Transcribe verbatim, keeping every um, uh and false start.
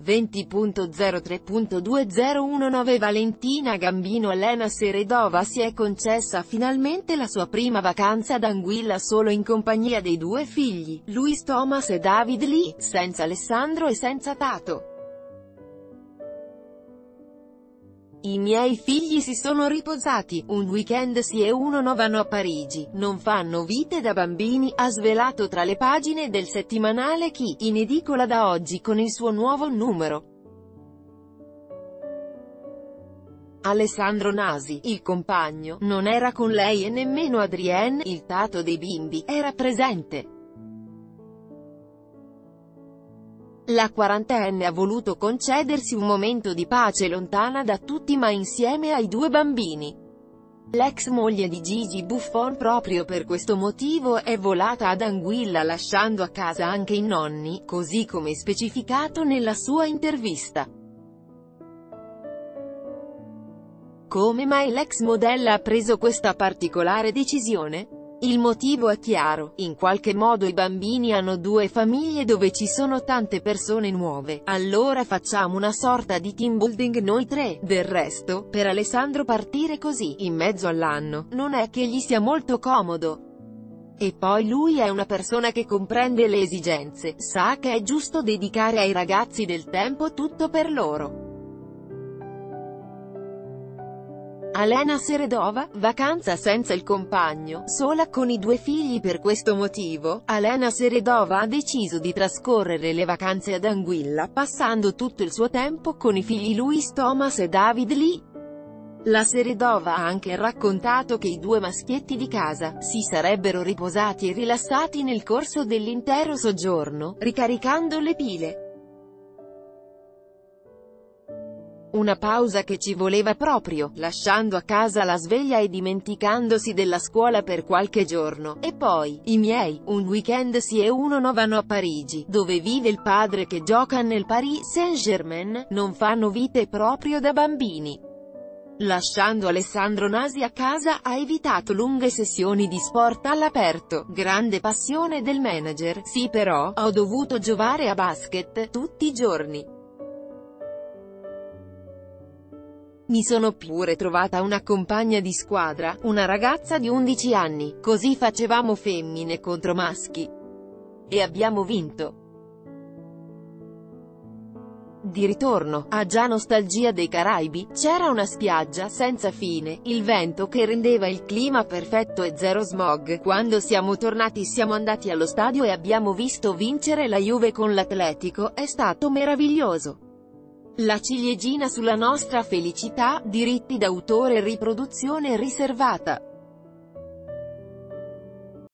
venti punto zero tre punto duemiladiciannove Valentina Gambino Elena Seredova si è concessa finalmente la sua prima vacanza ad Anguilla solo in compagnia dei due figli, Luis Thomas e David Lee, senza Alessandro e senza Tato. I miei figli si sono riposati, un weekend sì e uno no vanno a Parigi, non fanno vite da bambini, ha svelato tra le pagine del settimanale Chi, in edicola da oggi con il suo nuovo numero. Alessandro Nasi, il compagno, non era con lei e nemmeno Adrien, il tato dei bimbi, era presente. La quarantenne ha voluto concedersi un momento di pace lontana da tutti ma insieme ai due bambini. L'ex moglie di Gigi Buffon proprio per questo motivo è volata ad Anguilla lasciando a casa anche i nonni, così come specificato nella sua intervista. Come mai l'ex modella ha preso questa particolare decisione? Il motivo è chiaro, in qualche modo i bambini hanno due famiglie dove ci sono tante persone nuove, allora facciamo una sorta di team building noi tre. Del resto, per Alessandro partire così, in mezzo all'anno, non è che gli sia molto comodo. E poi lui è una persona che comprende le esigenze, sa che è giusto dedicare ai ragazzi del tempo tutto per loro. Elena Seredova, vacanza senza il compagno, sola con i due figli. Per questo motivo, Elena Seredova ha deciso di trascorrere le vacanze ad Anguilla, passando tutto il suo tempo con i figli Luis Thomas e David Lee. La Seredova ha anche raccontato che i due maschietti di casa si sarebbero riposati e rilassati nel corso dell'intero soggiorno, ricaricando le pile. Una pausa che ci voleva proprio, lasciando a casa la sveglia e dimenticandosi della scuola per qualche giorno. E poi, i miei, un weekend sì e uno no vanno a Parigi, dove vive il padre che gioca nel Paris Saint-Germain, non fanno vite proprio da bambini. Lasciando Alessandro Nasi a casa, ha evitato lunghe sessioni di sport all'aperto, grande passione del manager, sì però, ho dovuto giocare a basket, tutti i giorni. Mi sono pure trovata una compagna di squadra, una ragazza di undici anni, così facevamo femmine contro maschi. E abbiamo vinto. Di ritorno, ha già nostalgia dei Caraibi? C'era una spiaggia senza fine, il vento che rendeva il clima perfetto e zero smog. Quando siamo tornati siamo andati allo stadio e abbiamo visto vincere la Juve con l'Atletico, è stato meraviglioso. La ciliegina sulla nostra felicità, diritti d'autore e riproduzione riservata.